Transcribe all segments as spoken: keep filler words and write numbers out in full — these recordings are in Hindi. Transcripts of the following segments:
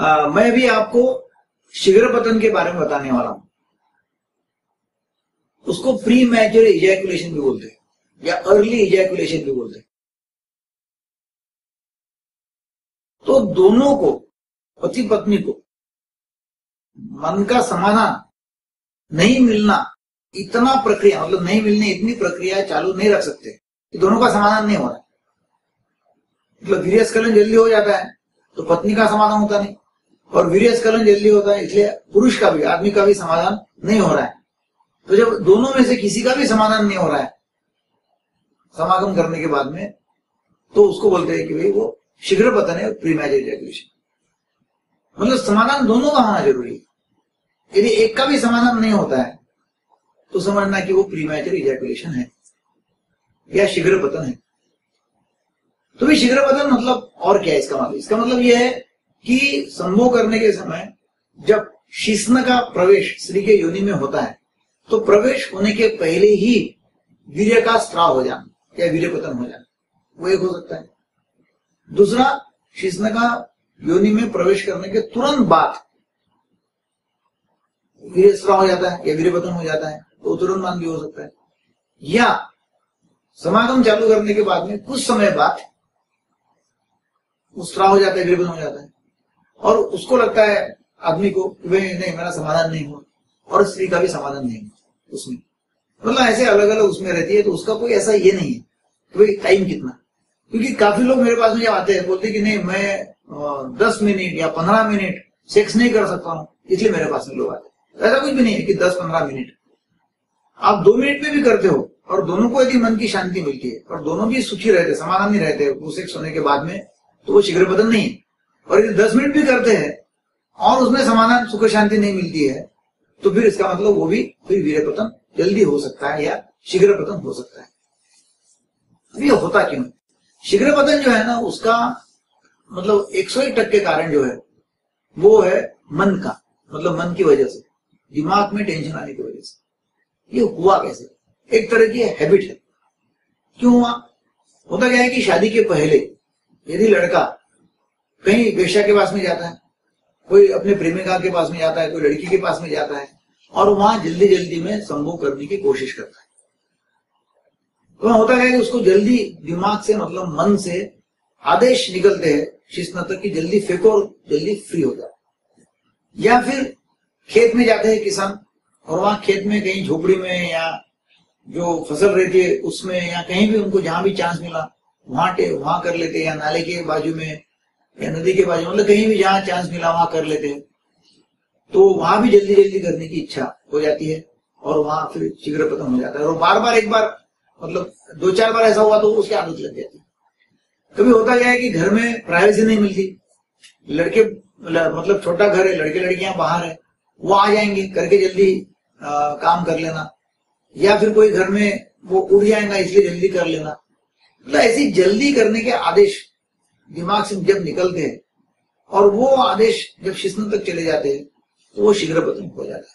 आ, मैं भी आपको शीघ्र पतन के बारे में बताने वाला हूं। उसको प्री मैच्योर इजैकुलेशन भी बोलते हैं या अर्ली इजैकुलेशन भी बोलते हैं। तो दोनों को, पति पत्नी को, मन का समाधान नहीं मिलना, इतना प्रक्रिया मतलब नहीं मिलने इतनी प्रक्रिया चालू नहीं रख सकते कि दोनों का समाधान नहीं हो रहा है। मतलब वीर्यस्खलन जल्दी हो जाता है तो पत्नी का समाधान होता नहीं, और वीर्यस्खलन जल्दी होता है इसलिए पुरुष का भी, आदमी का भी समाधान नहीं हो रहा है। तो जब दोनों में से किसी का भी समाधान नहीं हो रहा है समागम करने के बाद में, तो उसको बोलते हैं कि भाई वो शीघ्र पतन है, प्रीमैच्योर इजैकुलेशन। मतलब समाधान दोनों का होना जरूरी है। यदि एक का भी समाधान नहीं होता है तो समझना कि वो प्रीमैच्योर इजैकुलेशन है या शीघ्र पतन है। तो भी शीघ्र पतन मतलब और क्या है इसका मतलब? इसका मतलब यह है कि संभोग करने के समय जब शिश्न का प्रवेश स्त्री के योनि में होता है तो प्रवेश होने के पहले ही वीर्य का स्राव हो जाना या वीर्य पतन हो जाना, वो एक हो सकता है। दूसरा, शिश्न का योनि में प्रवेश करने के तुरंत बाद वीर्य स्राव हो जाता है या वीर्य पतन हो जाता है, तो तुरंत मान भी हो सकता है। या समागम चालू करने के बाद में कुछ समय बाद स्राव हो जाता है, वीर्य पतन हो जाता है, और उसको लगता है आदमी को कि भाई नहीं, मेरा समाधान नहीं हुआ, और स्त्री का भी समाधान नहीं हुआ उसमें। मतलब ऐसे अलग अलग उसमें रहती है। तो उसका कोई ऐसा ये नहीं है कि भाई टाइम कितना, क्योंकि काफी लोग मेरे पास में जब आते हैं बोलते हैं कि नहीं, मैं दस मिनट या पंद्रह मिनट सेक्स नहीं कर सकता हूं, इसलिए मेरे पास में लोग आते हैं। ऐसा कुछ भी नहीं है कि दस पंद्रह मिनट, आप दो मिनट में भी करते हो और दोनों को यदि मन की शांति मिलती है और दोनों भी सुखी रहते, समाधान नहीं रहते वो सेक्स होने के बाद में, तो वो शीघ्र पतन नहीं है। और यदि दस मिनट भी करते हैं और उसमें समाधान सुख शांति नहीं मिलती है, तो फिर इसका मतलब वो भी फिर वीर्य पतन जल्दी हो सकता है या शीघ्र पतन हो सकता है। अब ये होता क्यों है? शीघ्र पतन जो है ना, उसका मतलब एक सौ एक टक्के कारण जो है वो है मन का, मतलब मन की वजह से, दिमाग में टेंशन आने की वजह से। ये हुआ कैसे? एक तरह की हैबिट है। क्यों हुआ? होता क्या है कि शादी के पहले यदि लड़का कहीं वेश्या के पास में जाता है, कोई अपने प्रेमिका के पास में जाता है, कोई लड़की के पास में जाता है, और वहां जल्दी जल्दी में संभोग करने की कोशिश करता है, तो वहां होता है कि उसको जल्दी दिमाग से, मतलब मन से आदेश निकलते हैं शिश्न तक कि जल्दी फेंको और जल्दी फ्री हो जाओ। या फिर खेत में जाते हैं किसान, और वहां खेत में कहीं झोपड़ी में या जो फसल रहती है उसमें या कहीं भी उनको जहां भी चांस मिला वहां वहां कर लेते हैं, या नाले के बाजू में या नदी के बाजू, मतलब कहीं भी जहां चांस मिला वहां कर लेते हैं। तो वहां भी जल्दी जल्दी करने की इच्छा हो जाती है और वहां फिर शीघ्र पतन हो जाता है। और बार बार, एक बार मतलब दो चार बार ऐसा हुआ तो उसकी आदत लग जाती है। कभी होता क्या है कि घर में प्राइवेसी नहीं मिलती, लड़के मतलब छोटा घर है, लड़के लड़कियां बाहर है, वो आ जाएंगे करके जल्दी आ, काम कर लेना, या फिर कोई घर में वो उड़ जाएगा इसलिए जल्दी कर लेना। मतलब ऐसी जल्दी करने के आदेश दिमाग से जब निकलते हैं और वो आदेश जब शिश्न तक चले जाते हैं तो वो शीघ्र पतन हो जाता है।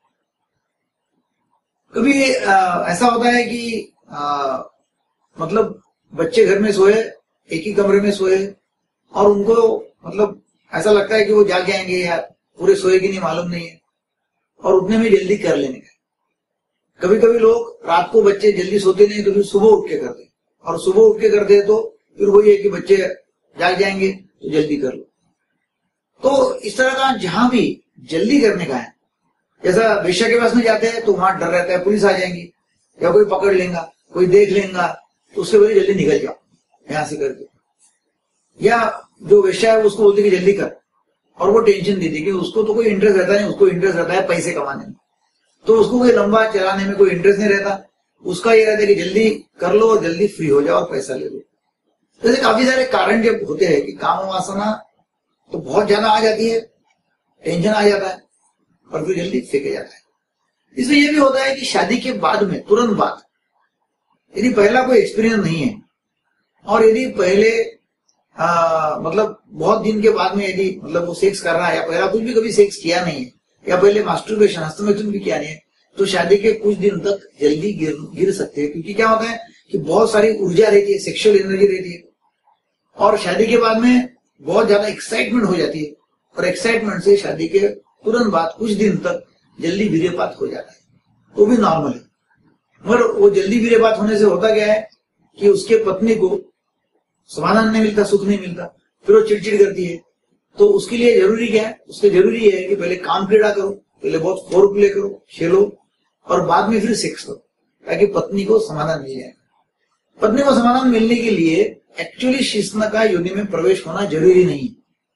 कभी आ, ऐसा होता है कि आ, मतलब बच्चे घर में सोए, एक ही कमरे में सोए, और उनको मतलब ऐसा लगता है कि वो जाग जाएंगे या पूरे सोए कि नहीं मालूम नहीं है, और उठने में जल्दी कर लेने का। कभी कभी लोग रात को बच्चे जल्दी सोते नहीं तो फिर सुबह उठ के करते, और सुबह उठ के करते तो फिर वही है कि बच्चे जाग जाएंगे तो जल्दी कर लो। तो इस तरह का जहां भी जल्दी करने का है, जैसा वेश्या के पास में जाते हैं तो वहां डर रहता है पुलिस आ जाएंगी या कोई पकड़ लेगा, कोई देख लेगा, तो उससे बोले जल्दी निकल जाओ यहां से करके। या जो वेश्या है उसको बोलते कि जल्दी कर, और वो टेंशन देती कि उसको तो कोई इंटरेस्ट रहता नहीं, उसको इंटरेस्ट रहता है पैसे कमाने में, तो उसको कोई लंबा चलाने में कोई इंटरेस्ट नहीं रहता। उसका ये रहता है कि जल्दी कर लो और जल्दी फ्री हो जाओ और पैसा ले लो। तो ऐसे काफी सारे कारण जब होते हैं कि काम वासना तो बहुत ज्यादा आ जाती है, टेंशन आ जाता है और फिर जल्दी फेंके जाता है। इसमें यह भी होता है कि शादी के बाद में, तुरंत बाद, यदि पहला कोई एक्सपीरियंस नहीं है और यदि पहले आ, मतलब बहुत दिन के बाद में यदि मतलब वो सेक्स कर रहा है, या पहला कुछ भी कभी सेक्स किया नहीं है, या पहले मास्टरबेशन हस्तमैथुन भी किया नहीं है, तो शादी के कुछ दिन तक जल्दी गिर गिर सकते हैं। क्योंकि क्या होता है कि बहुत सारी ऊर्जा रहती है, सेक्सुअल एनर्जी रहती है, और शादी के बाद में बहुत ज्यादा एक्साइटमेंट हो जाती है, और एक्साइटमेंट से शादी के तुरंत बाद कुछ दिन तक जल्दी वीर्यपात हो जाता है, वो भी नॉर्मल है। मगर वो जल्दी वीर्यपात होने से होता क्या है कि उसके पत्नी को समाधान नहीं मिलता, सुख नहीं मिलता, फिर वो चिड़चिड़ करती है। तो उसके लिए जरूरी क्या है, उसके जरूरी है कि पहले काम क्रीड़ा करो, पहले बहुत फोर प्ले करो, खेलो, और बाद में फिर सेक्स करो, ताकि पत्नी को समाधान मिल जाए। पत्नी को समाधान मिलने के लिए एक्चुअली शिश्न का योनि में प्रवेश होना जरूरी नहीं,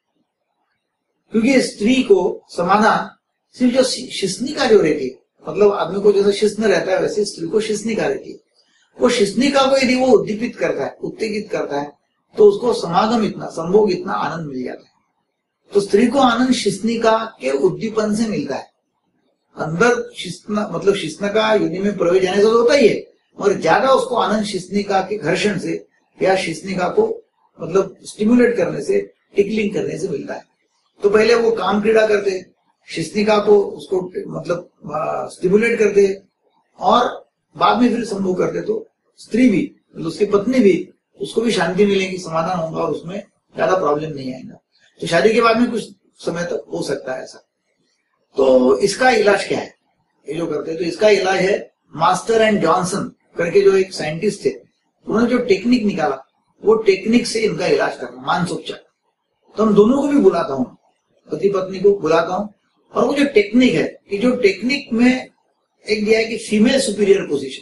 क्योंकि स्त्री को समाधान सिर्फ जो शिश्निका जो रहती है, मतलब आदमी को जैसे शिश्न रहता है वैसे स्त्री को शिश्निका रहती है, वो शिश्निका को यदि वो उद्दीपित करता है, उत्तेजित करता है, तो उसको समागम इतना, संभोग इतना आनंद मिल जाता है। तो स्त्री को आनंद शिश्निका के उद्दीपन से मिलता है। अंदर शिश्न मतलब शिश्निका योनि में प्रवेश जाने से तो होता ही है, और ज्यादा उसको आनंद शिश्निका के घर्षण से या शिश्निका को मतलब स्टिमुलेट करने से, टिकलिंग करने से मिलता है। तो पहले वो काम क्रीड़ा करते, शिश्निका को उसको मतलब स्टिमुलेट करते, और बाद में फिर संभोग करते, तो स्त्री भी मतलब उसकी पत्नी भी, उसको भी शांति मिलेगी, समाधान होगा और उसमें ज्यादा प्रॉब्लम नहीं आएगा। तो शादी के बाद में कुछ समय तक हो सकता है ऐसा। तो इसका इलाज क्या है, ये जो करते हैं, तो इसका इलाज है मास्टर एंड जॉनसन करके जो एक साइंटिस्ट थे, उन्होंने जो टेक्निक निकाला, वो टेक्निक से इनका इलाज करना, मानसोपचार। तो हम दोनों को भी बुलाता हूँ, पति पत्नी को बुलाता हूँ, और वो जो टेक्निक है, कि जो टेक्निक में एक दिया है कि फीमेल सुपीरियर पोजीशन।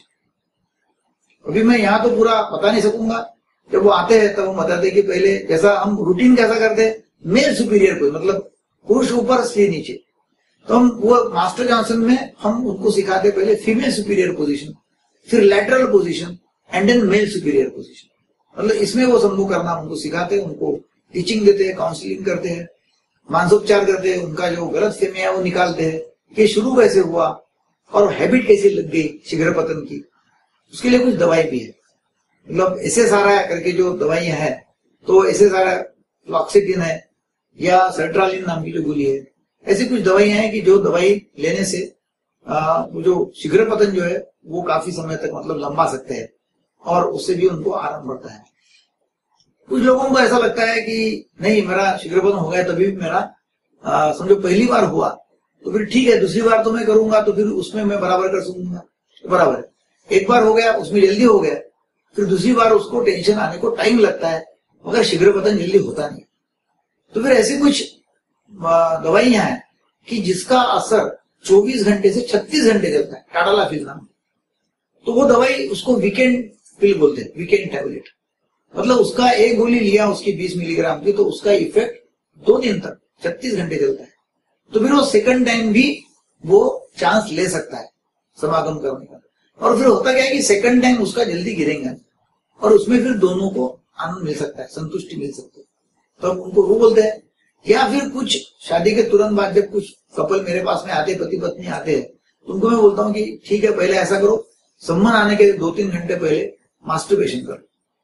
अभी मैं यहाँ तो पूरा बता नहीं सकूंगा, जब वो आते हैं तब तो हम बताते कि पहले जैसा हम रूटीन कैसा करते हैं, मेल सुपीरियर पोजीशन मतलब पुरुष ऊपर स्त्री नीचे। तो हम वो मास्टर जॉनसन में हम उनको सिखाते पहले फीमेल सुपीरियर पोजीशन, फिर lateral position and then male superior position. मतलब इसमें वो संभोग करना उनको सिखाते, उनको टीचिंग देते हैं, काउंसलिंग करते हैं, मानसोपचार करते हैं, उनका जो गलत फहमी है वो निकालते हैं कि शुरू कैसे हुआ और हैबिट कैसे लग गई शीघ्र पतन की। उसके लिए कुछ दवाई भी है, मतलब ऐसे सारा करके जो दवाइयां है, तो ऐसे सारा फ्लॉक्सिटिन है या सर्ट्रालिन नाम की जो गोली है, ऐसी कुछ दवाइयां हैं कि जो दवाई लेने से आ, वो जो शीघ्र पतन जो है वो काफी समय तक मतलब लंबा सकते हैं, और उससे भी उनको आराम बढ़ता है। कुछ लोगों को ऐसा लगता है कि नहीं मेरा शीघ्र पतन हो गया, तभी मेरा आ, समझो पहली बार हुआ तो फिर ठीक है, दूसरी बार तो मैं करूंगा तो फिर उसमें मैं बराबर कर सकूंगा, बराबर है। एक बार हो गया उसमें जल्दी हो गया, फिर दूसरी बार उसको टेंशन आने को टाइम लगता है, मगर शीघ्र पतन जल्दी होता नहीं। तो फिर ऐसी कुछ दवाइयां हैं कि जिसका असर चौबीस घंटे से छत्तीस घंटे चलता है, टाडालाफिल नाम। तो वो दवाई उसको वीकेंड पिल बोलते हैं, वीकेंड टैबलेट। मतलब उसका एक गोली लिया उसकी बीस मिलीग्राम की, तो उसका इफेक्ट दो दिन तक छत्तीस घंटे चलता है। तो फिर वो सेकंड टाइम भी वो चांस ले सकता है समागम करने का। और फिर होता क्या है कि सेकंड टाइम उसका जल्दी गिरेगा, और उसमें फिर दोनों को आनंद मिल सकता है, संतुष्टि मिल सकती है। तो हम उनको वो बोलते हैं। या फिर कुछ शादी के तुरंत बाद जब कुछ कपल मेरे पास में आते, पति पत्नी आते हैं, तो उनको मैं बोलता हूँ कि ठीक है, पहले ऐसा करो, सम्मान आने के दो तीन घंटे पहले मास्टरबेशन करो,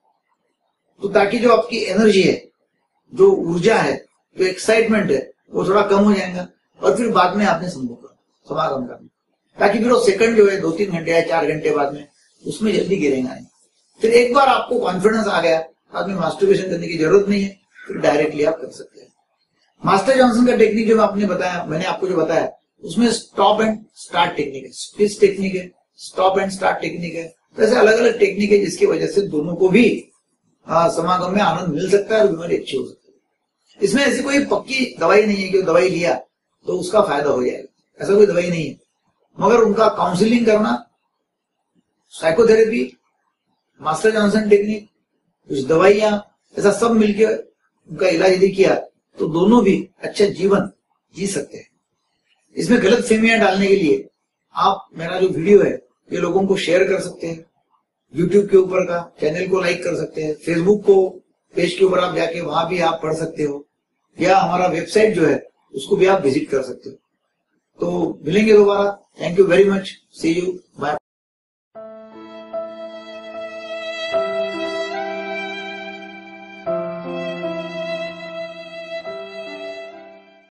तो ताकि जो आपकी एनर्जी है, जो ऊर्जा है, जो एक्साइटमेंट है, वो थोड़ा कम हो जाएगा, और फिर बाद में आपने संभोग करो, समागम करना, ताकि फिर वो सेकंड जो है दो तीन घंटे या चार घंटे बाद में उसमें जल्दी गिरेगा नहीं। फिर एक बार आपको कॉन्फिडेंस आ गया, बाद में मास्टरबेशन करने की जरूरत नहीं है, फिर डायरेक्टली आप कर सकते हैं। मास्टर जॉनसन का टेक्निक जो आपने बताया, मैंने आपको जो बताया, उसमें स्टॉप एंड स्टार्ट टेक्निक है, स्विच टेक्निक है, स्टॉप एंड स्टार्ट टेक्निक है। तो ऐसे अलग अलग टेक्निक है जिसकी वजह से दोनों को भी आ, समागम में आनंद मिल सकता है और बीमारी अच्छी हो सकती है। इसमें ऐसी कोई पक्की दवाई नहीं है कि दवाई लिया तो उसका फायदा हो जाएगा, ऐसा कोई दवाई नहीं है। मगर उनका काउंसलिंग करना, साइकोथेरेपी, मास्टर जॉनसन टेक्निक, कुछ दवाइयां, ऐसा सब मिलकर उनका इलाज यदि किया तो दोनों भी अच्छा जीवन जी सकते हैं। इसमें गलत फहमियां डालने के लिए आप मेरा जो वीडियो है ये लोगों को शेयर कर सकते हैं, यूट्यूब के ऊपर का चैनल को लाइक कर सकते हैं, फेसबुक को पेज के ऊपर आप जाके वहां भी आप पढ़ सकते हो, या हमारा वेबसाइट जो है उसको भी आप विजिट कर सकते हो। तो मिलेंगे दोबारा। Thank you very much, see you, bye.